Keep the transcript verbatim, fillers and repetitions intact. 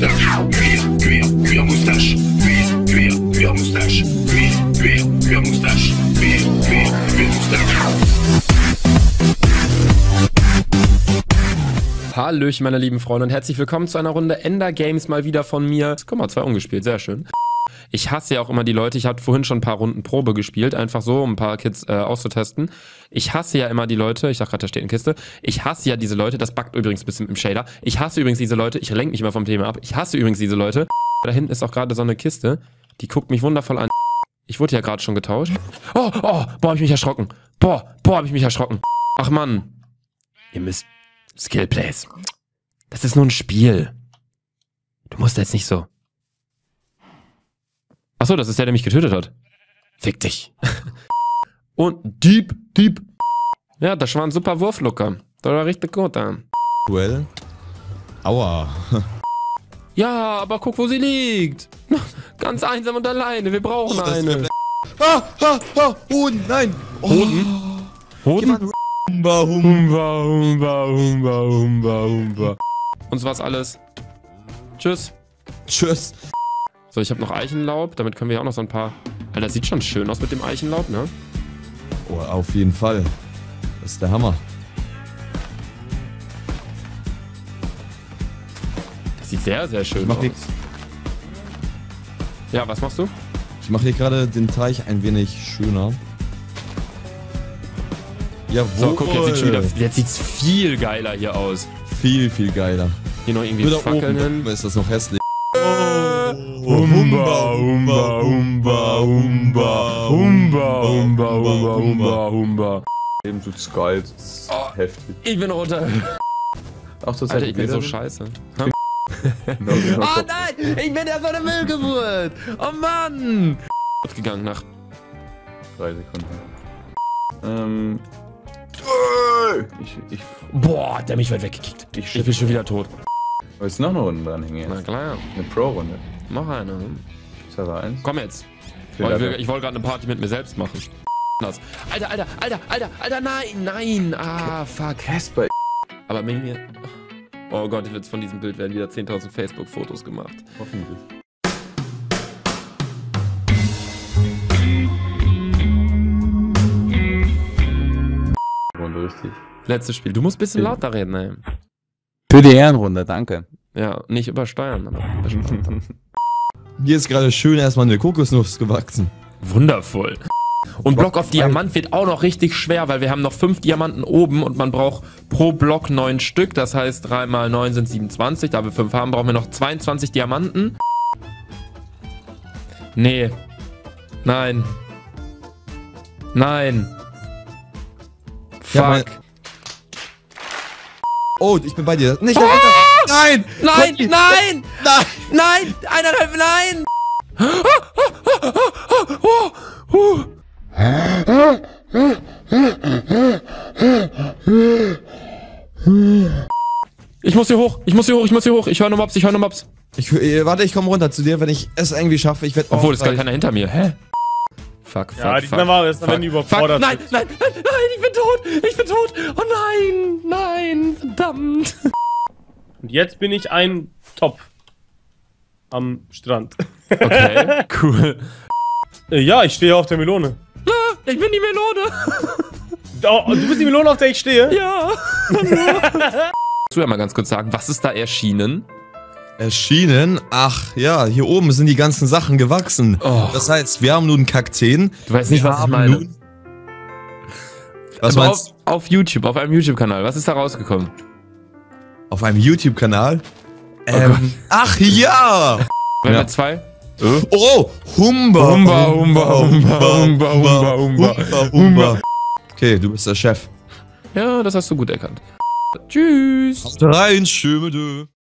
Mustache. Cuir, cuir, cuir Moustache. Cuir, cuir, cuir Moustache. Cuir, cuir, cuir Moustache. Cuir, cuir, cuir Moustache. Hallöchen, meine lieben Freunde, und herzlich willkommen zu einer Runde Ender Games mal wieder von mir. Guck mal, zwei ungespielt, sehr schön. Ich hasse ja auch immer die Leute, ich hatte vorhin schon ein paar Runden Probe gespielt, einfach so, um ein paar Kids äh, auszutesten. Ich hasse ja immer die Leute, ich sag gerade, da steht eine Kiste, ich hasse ja diese Leute, das buggt übrigens ein bisschen im Shader. Ich hasse übrigens diese Leute, ich lenke mich immer vom Thema ab, ich hasse übrigens diese Leute. Da hinten ist auch gerade so eine Kiste, die guckt mich wundervoll an. Ich wurde ja gerade schon getauscht. Oh, oh, boah, hab ich mich erschrocken. Boah, boah, hab ich mich erschrocken. Ach Mann. Ihr müsst... Skillplays. Das ist nur ein Spiel. Du musst jetzt nicht so... Achso, das ist der, der mich getötet hat. Fick dich. Und Dieb, Dieb. Ja, das war ein super Wurflucker. Das war richtig gut. Ja. Duell. Aua. Ja, aber guck, wo sie liegt. Ganz einsam und alleine. Wir brauchen oh, eine. Ah, ah, ah, Hoden, nein. Hoden? Oh. Hoden? Humba, Humba, humba, humba, humba, humba. Und so war's alles. Tschüss. Tschüss. So, ich habe noch Eichenlaub. Damit können wir auch noch so ein paar... Alter, das sieht schon schön aus mit dem Eichenlaub, ne? Oh, auf jeden Fall. Das ist der Hammer. Das sieht sehr, sehr schön aus. Ja, was machst du? Ich mache hier gerade den Teich ein wenig schöner. Jawohl. So, guck, jetzt sieht's schon wieder... Jetzt sieht's viel geiler hier aus. Viel, viel geiler. Hier noch irgendwie Nur da Fackeln oben hin. ist das noch hässlich. Humba, humba, humba, humba, humba, humba, humba, humba, humba. Eben tut's geil, das ist Oh. heftig. Ich bin runter. Ach, das Alter, ich bin so scheiße. No, Oh nein, ich bin ja so eine Müllgeburt. Oh Mann. Gut gegangen nach... Drei Sekunden. Ähm... Ich, ich, Boah, der hat mich weit weggekickt. ich, Ich bin schon wieder tot. Willst du noch eine Runde dranhängen Na jetzt? klar, Eine Pro-Runde. noch eine. Server eins. Komm jetzt. Viel Oh, ich will- weiter. ich wollte gerade eine Party mit mir selbst machen. Das. Alter, Alter, Alter, Alter, Alter, nein, nein. Ah, fuck. Casper. Aber mit mir... Oh Gott, jetzt von diesem Bild werden wieder zehntausend Facebook-Fotos gemacht. Hoffentlich. Runde richtig. Letztes Spiel. Du musst ein bisschen lauter reden, ey. Für die Ehrenrunde, danke. Ja, nicht übersteuern, aber übersteuern. Hier ist gerade schön erstmal eine Kokosnuss gewachsen. Wundervoll. Und Block auf Diamant wird auch noch richtig schwer, weil wir haben noch fünf Diamanten oben und man braucht pro Block neun Stück. Das heißt, drei mal neun sind siebenundzwanzig. Da wir fünf haben, brauchen wir noch zweiundzwanzig Diamanten. Nee. Nein. Nein. Ja, Fuck. Oh, ich bin bei dir. Nicht ah! Nein! Nein, Conny! nein! Nein! Nein! Eineinhalb, nein! Ich muss hier hoch, ich muss hier hoch, ich muss hier hoch. Ich höre nur Mobs, ich höre nur Mobs. Ich, äh, warte, ich komme runter zu dir, wenn ich es irgendwie schaffe. Ich werde Obwohl, es ist gar keiner hinter mir. Hä? Fuck, fuck, Ja, fuck. diesmal war es, dann fuck, werden die fuck. überfordert. Nein, nein, nein, nein, ich bin tot, ich bin tot. Oh nein, nein, verdammt. Und jetzt bin ich ein Topf. Am Strand. Okay, cool. Äh, ja, ich stehe auf der Melone. Ah, ich bin die Melone. Oh, du bist die Melone, auf der ich stehe? Ja. Kannst du ja mal ganz kurz sagen, was ist da erschienen? Erschienen? Ach ja, hier oben sind die ganzen Sachen gewachsen. Oh. Das heißt, wir haben nun Kakteen. Du weißt nicht, Wir was ich haben meine. nun- Was Aber meinst auf, auf YouTube, auf einem YouTube-Kanal. Was ist da rausgekommen? du? Auf einem YouTube-Kanal? Oh Ähm, ach ja! Wenn Ja. wir zwei? Oh! Humba! Humba, humba, humba, humba, humba, humba, humba. Okay, du bist der Chef. Ja, das hast du gut erkannt. Tschüss. Rein, schöne.